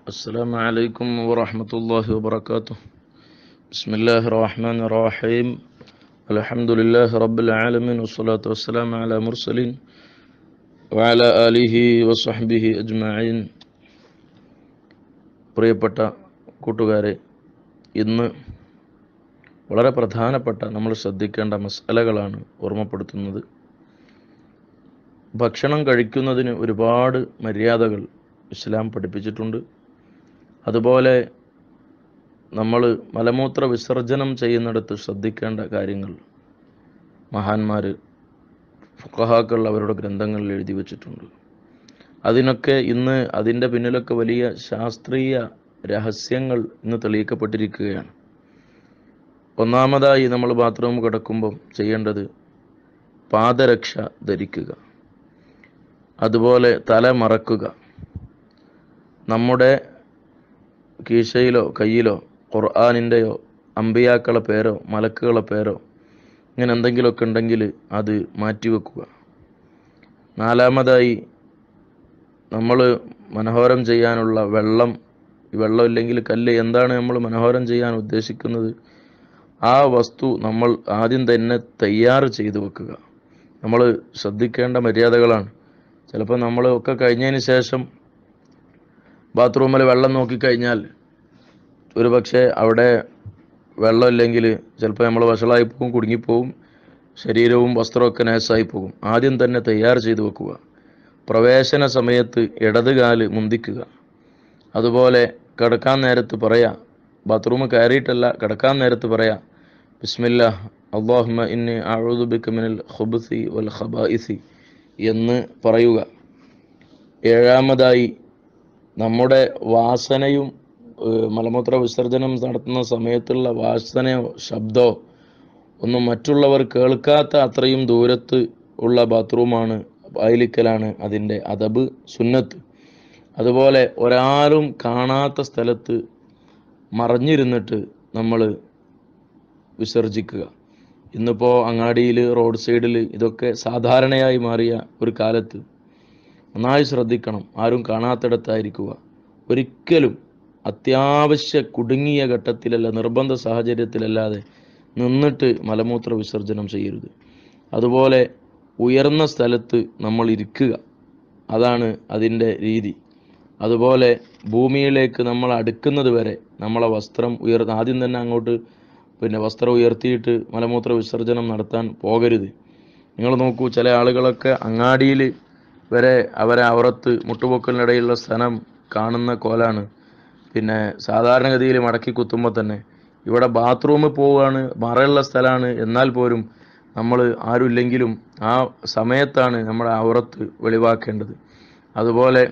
السلام عليكم ورحمة الله وبركاته. بسم الله الرحمن الرحيم. الحمد لله رب العالمين والصلاة والسلام على مرسلين وعلى آله وصحبه أجمعين. പ്രിയപ്പെട്ട കൂട്ടുകാരെ, ഇന്ന് വളരെ പ്രധാനപ്പെട്ട നമ്മൾ ശ്രദ്ധിക്കേണ്ട മസലകളാണ് ഓർമ്മപ്പെടുത്തുന്നത്. ഭക്ഷണം കഴിക്കുന്നതിന് ഒരുപാട് മര്യാദകൾ ഇസ്ലാം പഠിപ്പിച്ചിട്ടുണ്ട്. അതുപോലെ നമ്മൾ മലമൂത്ര വിസർജനം ചെയ്യുന്നിടത്ത് ശ്രദ്ധിക്കേണ്ട കാര്യങ്ങൾ മഹാന്മാർ ഫുഖഹാക്കൾ അവരുടെ ഗ്രന്ഥങ്ങളിൽ എഴുതി വച്ചിട്ടുണ്ട്. അതിനൊക്കെ ഇന്ന് അതിൻ്റെ പിന്നിലൊക്കെ വലിയ ശാസ്ത്രീയ രഹസ്യങ്ങൾ ഇന്ന് തെളിയിക്കപ്പെട്ടിരിക്കുകയാണ്. ഒന്നാമതായി നമ്മൾ ബാത്റൂം കിടക്കുമ്പോൾ ചെയ്യേണ്ടത് പാദരക്ഷ ധരിക്കുക, അതുപോലെ തല മറക്കുക. നമ്മുടെ കീശയിലോ കയ്യിലോ ഖുർആനിൻ്റെയോ അമ്പിയാക്കളെ പേരോ മലക്കുകളെ പേരോ ഇങ്ങനെ എന്തെങ്കിലുമൊക്കെ ഉണ്ടെങ്കിൽ അത് മാറ്റിവെക്കുക. നാലാമതായി നമ്മൾ മനോഹരം ചെയ്യാനുള്ള വെള്ളം ഇല്ലെങ്കിൽ കല്ല്, എന്താണ് നമ്മൾ മനോഹരം ചെയ്യാൻ ഉദ്ദേശിക്കുന്നത്, ആ വസ്തു നമ്മൾ ആദ്യം തന്നെ തയ്യാർ ചെയ്തു വെക്കുക. നമ്മൾ ശ്രദ്ധിക്കേണ്ട മര്യാദകളാണ്. ചിലപ്പോൾ നമ്മൾ ഒക്കെ കഴിഞ്ഞതിന് ശേഷം ബാത്റൂമിൽ വെള്ളം നോക്കിക്കഴിഞ്ഞാൽ ഒരു പക്ഷേ അവിടെ വെള്ളമില്ലെങ്കിൽ ചിലപ്പോൾ നമ്മൾ വഷളായി പോകും, കുടുങ്ങിപ്പോവും, ശരീരവും വസ്ത്രമൊക്കെ നാശമായി പോകും. ആദ്യം തന്നെ തയ്യാർ ചെയ്തു വെക്കുക. പ്രവേശന സമയത്ത് ഇടത് കാല് മുന്തിക്കുക. അതുപോലെ കിടക്കാൻ നേരത്ത് പറയാം, ബാത്റൂം കയറിയിട്ടല്ല, കിടക്കാൻ നേരത്ത് പറയാം, ബിസ്മില്ലാ അല്ലാഹുമ്മ ഇന്നി അഊദു ബിക മിനൽ ഖുബുസി വൽ ഖബായിസി എന്ന് പറയുക. ഏഴാമതായി നമ്മുടെ വാസനയും മലമൂത്ര വിസർജനം നടത്തുന്ന സമയത്തുള്ള വാസനയോ ശബ്ദമോ ഒന്നും മറ്റുള്ളവർ കേൾക്കാത്ത അത്രയും ദൂരത്ത് ഉള്ള ബാത്റൂമാണ്, പായലിക്കലാണ് അതിൻ്റെ അദബ്, സുന്നത്ത്. അതുപോലെ ഒരാളും കാണാത്ത സ്ഥലത്ത് മറഞ്ഞിരുന്നിട്ട് നമ്മൾ വിസർജിക്കുക. ഇന്നിപ്പോൾ അങ്ങാടിയിൽ, റോഡ് സൈഡിൽ ഇതൊക്കെ സാധാരണയായി മാറിയ ഒരു കാലത്ത് നന്നായി ശ്രദ്ധിക്കണം. ആരും കാണാത്തിടത്തായിരിക്കുക. ഒരിക്കലും അത്യാവശ്യ കുടുങ്ങിയ ഘട്ടത്തിലല്ല, നിർബന്ധ സാഹചര്യത്തിലല്ലാതെ നിന്നിട്ട് മലമൂത്ര വിസർജനം ചെയ്യരുത്. അതുപോലെ ഉയർന്ന സ്ഥലത്ത് നമ്മൾ ഇരിക്കുക, അതാണ് അതിൻ്റെ രീതി. അതുപോലെ ഭൂമിയിലേക്ക് നമ്മൾ അടുക്കുന്നത് വരെ നമ്മളെ വസ്ത്രം ആദ്യം തന്നെ അങ്ങോട്ട് വസ്ത്രം ഉയർത്തിയിട്ട് മലമൂത്ര വിസർജനം നടത്താൻ പോകരുത്. നിങ്ങൾ നോക്കൂ, ചില ആളുകളൊക്കെ അങ്ങാടിയിൽ വരെ അവരെ അവറത്ത് മുട്ടുപൊക്കലിനിടയിലുള്ള സ്ഥലം കാണുന്ന കോലാണ്. സാധാരണഗതിയിൽ മടക്കി കുത്തുമ്പോൾ തന്നെ ഇവിടെ ബാത്റൂമിൽ പോവുകയാണ്, മറയുള്ള സ്ഥലമാണ്, എന്നാൽ പോലും നമ്മൾ ആരുമില്ലെങ്കിലും ആ സമയത്താണ് നമ്മുടെ ഔറത്ത് വെളിവാക്കേണ്ടത്. അതുപോലെ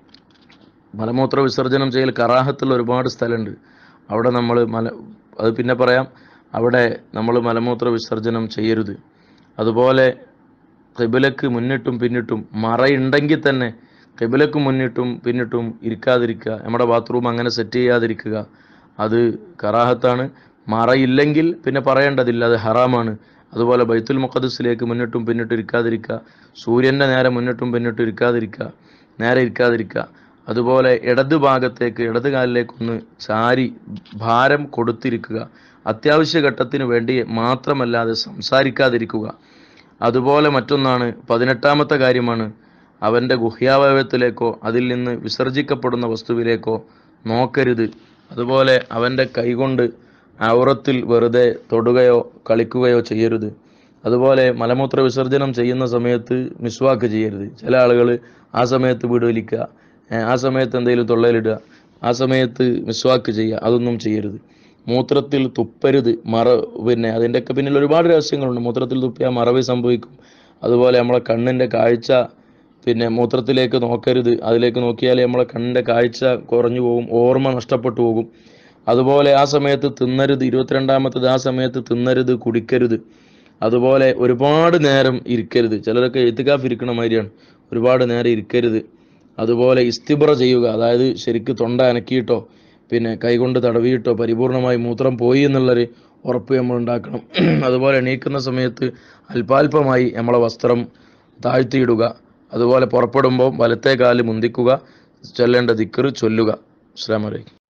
മലമൂത്ര വിസർജനം ചെയ്യൽ കറാഹത്തുള്ള ഒരുപാട് സ്ഥലമുണ്ട്. അവിടെ നമ്മൾ അത് പിന്നെ പറയാം, അവിടെ നമ്മൾ മലമൂത്ര വിസർജനം ചെയ്യരുത്. അതുപോലെ ഖിബിലക്ക് മുന്നിട്ടും പിന്നിട്ടും മറയുണ്ടെങ്കിൽ തന്നെ ഖിബിലക്ക് മുന്നിട്ടും പിന്നിട്ടും ഇരിക്കാതിരിക്കുക. നമ്മുടെ ബാത്റൂം അങ്ങനെ സെറ്റ് ചെയ്യാതിരിക്കുക, അത് കറാഹത്താണ്. മറയില്ലെങ്കിൽ പിന്നെ പറയേണ്ടതില്ല, അത് ഹറാമാണ്. അതുപോലെ ബൈത്തുൽ മുഖദ്സിലേക്ക് മുന്നിട്ടും പിന്നിട്ടും ഇരിക്കാതിരിക്കുക. സൂര്യൻ്റെ നേരെ മുന്നിട്ടും പിന്നിട്ടും നേരെ ഇരിക്കാതിരിക്കുക. അതുപോലെ ഇടത് ഭാഗത്തേക്ക്, ഇടത് കാലിലേക്കൊന്ന് ചാരി ഭാരം കൊടുത്തിരിക്കുക. അത്യാവശ്യ ഘട്ടത്തിന് വേണ്ടി മാത്രമല്ലാതെ സംസാരിക്കാതിരിക്കുക. അതുപോലെ മറ്റൊന്നാണ്, 18ാമത്തെ കാര്യമാണ്, അവൻ്റെ ഗുഹ്യാവയവത്തിലേക്കോ അതിൽ നിന്ന് വിസർജിക്കപ്പെടുന്ന വസ്തുവിലേക്കോ നോക്കരുത്. അതുപോലെ അവൻ്റെ കൈകൊണ്ട് ഔറത്തിൽ വെറുതെ തൊടുകയോ കളിക്കുകയോ ചെയ്യരുത്. അതുപോലെ മലമൂത്ര വിസർജനം ചെയ്യുന്ന സമയത്ത് മിസ്വാക്ക് ചെയ്യരുത്. ചില ആളുകൾ ആ സമയത്ത് വീട് വലിക്കുക, ആ സമയത്ത് എന്തെങ്കിലും തൊള്ളയിലിടുക, ആ സമയത്ത് മിസ്വാക്ക് ചെയ്യുക, അതൊന്നും ചെയ്യരുത്. മൂത്രത്തിൽ തുപ്പരുത്. അതിൻ്റെയൊക്കെ പിന്നിൽ ഒരുപാട് രഹസ്യങ്ങളുണ്ട്. മൂത്രത്തിൽ തുപ്പിയാൽ മറവി സംഭവിക്കും. അതുപോലെ നമ്മളെ കണ്ണിൻ്റെ കാഴ്ച മൂത്രത്തിലേക്ക് നോക്കരുത്. അതിലേക്ക് നോക്കിയാൽ നമ്മളെ കണ്ണിൻ്റെ കാഴ്ച കുറഞ്ഞു പോകും, ഓർമ്മ നഷ്ടപ്പെട്ടു പോകും. അതുപോലെ ആ സമയത്ത് തിന്നരുത്. 22ാമത്തത്, ആ സമയത്ത് തിന്നരുത്, കുടിക്കരുത്. അതുപോലെ ഒരുപാട് നേരം ഇരിക്കരുത്. ചിലരൊക്കെ എഴുത്തുകാഫ് ഇരിക്കണ മാതിരിയാണ്, ഒരുപാട് നേരം ഇരിക്കരുത്. അതുപോലെ ഇസ്തിബ്ര ചെയ്യുക, അതായത് ശരിക്ക് തൊണ്ട അനക്കിയിട്ടോ കൈകൊണ്ട് തടവിയിട്ടോ പരിപൂർണമായി മൂത്രം പോയി എന്നുള്ളൊരു ഉറപ്പ് നമ്മൾ ഉണ്ടാക്കണം. അതുപോലെ എണീക്കുന്ന സമയത്ത് അല്പാൽപമായി നമ്മളെ വസ്ത്രം താഴ്ത്തിയിടുക. അതുപോലെ പുറപ്പെടുമ്പോൾ വലത്തെ കാല് മുന്തിക്കുക, ചൊല്ലേണ്ട ദിക്ർ ചൊല്ലുക. അസ്സലാമു അലൈക്കും.